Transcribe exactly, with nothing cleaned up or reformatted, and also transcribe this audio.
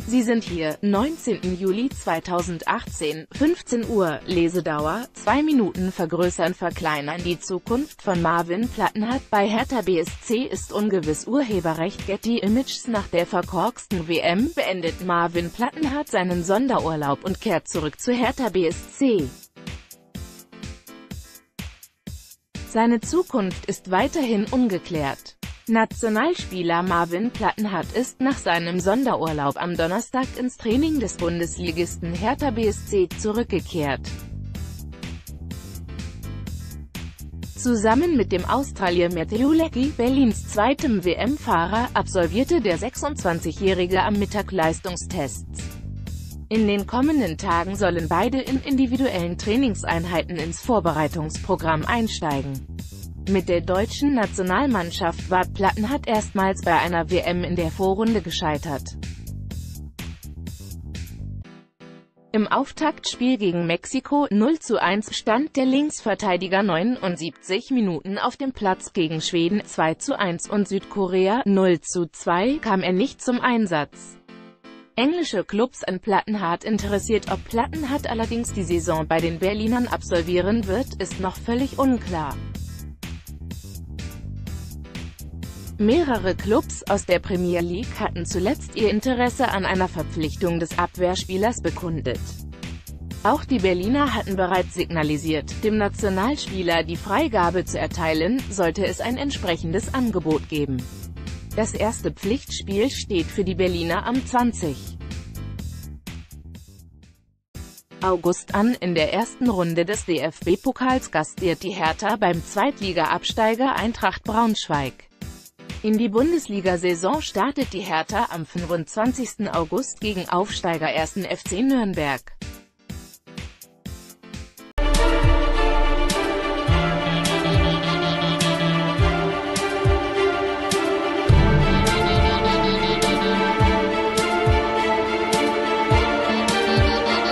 Sie sind hier, neunzehnten Juli zweitausendachtzehn, fünfzehn Uhr, Lesedauer, zwei Minuten. Vergrößern, verkleinern. Die Zukunft von Marvin Plattenhardt bei Hertha B S C ist ungewiss. Urheberrecht Getty Images. Nach der verkorksten W M beendet Marvin Plattenhardt seinen Sonderurlaub und kehrt zurück zu Hertha B S C. Seine Zukunft ist weiterhin ungeklärt. Nationalspieler Marvin Plattenhardt ist nach seinem Sonderurlaub am Donnerstag ins Training des Bundesligisten Hertha B S C zurückgekehrt. Zusammen mit dem Australier Matthew Leckie, Berlins zweitem W M-Fahrer, absolvierte der sechsundzwanzigjährige am Mittag Leistungstests. In den kommenden Tagen sollen beide in individuellen Trainingseinheiten ins Vorbereitungsprogramm einsteigen. Mit der deutschen Nationalmannschaft war Plattenhardt erstmals bei einer W M in der Vorrunde gescheitert. Im Auftaktspiel gegen Mexiko null zu eins stand der Linksverteidiger neunundsiebzig Minuten auf dem Platz. Gegen Schweden zwei zu eins und Südkorea null zu zwei kam er nicht zum Einsatz. Englische Clubs an Plattenhardt interessiert. Ob Plattenhardt allerdings die Saison bei den Berlinern absolvieren wird, ist noch völlig unklar. Mehrere Clubs aus der Premier League hatten zuletzt ihr Interesse an einer Verpflichtung des Abwehrspielers bekundet. Auch die Berliner hatten bereits signalisiert, dem Nationalspieler die Freigabe zu erteilen, sollte es ein entsprechendes Angebot geben. Das erste Pflichtspiel steht für die Berliner am zwanzigsten August an. In der ersten Runde des D F B-Pokals gastiert die Hertha beim Zweitliga-Absteiger Eintracht Braunschweig. In die Bundesliga-Saison startet die Hertha am fünfundzwanzigsten August gegen Aufsteiger ersten F C Nürnberg.